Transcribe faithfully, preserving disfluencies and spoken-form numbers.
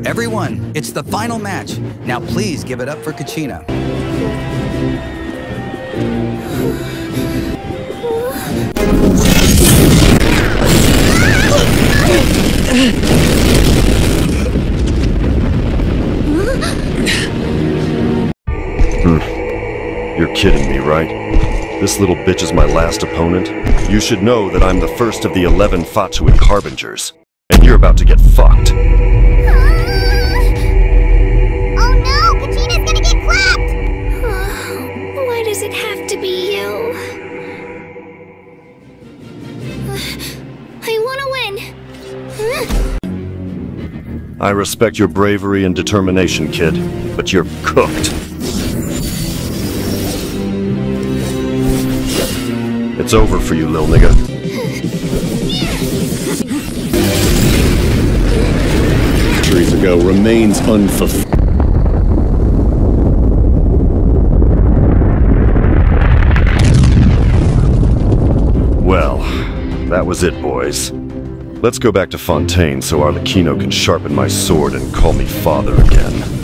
Everyone, it's the final match. Now please give it up for Kachina. Hmm. You're kidding me, right? This little bitch is my last opponent? You should know that I'm the first of the eleven Fatuan Harbingers. And you're about to get fucked. Oh no! Kachina's gonna get clapped! Why does it have to be you? I wanna win! I respect your bravery and determination, kid, but you're cooked. It's over for you, lil nigga. Centuries ago remains unfulfilled. Well, that was it, boys. Let's go back to Fontaine so Arlecchino can sharpen my sword and call me father again.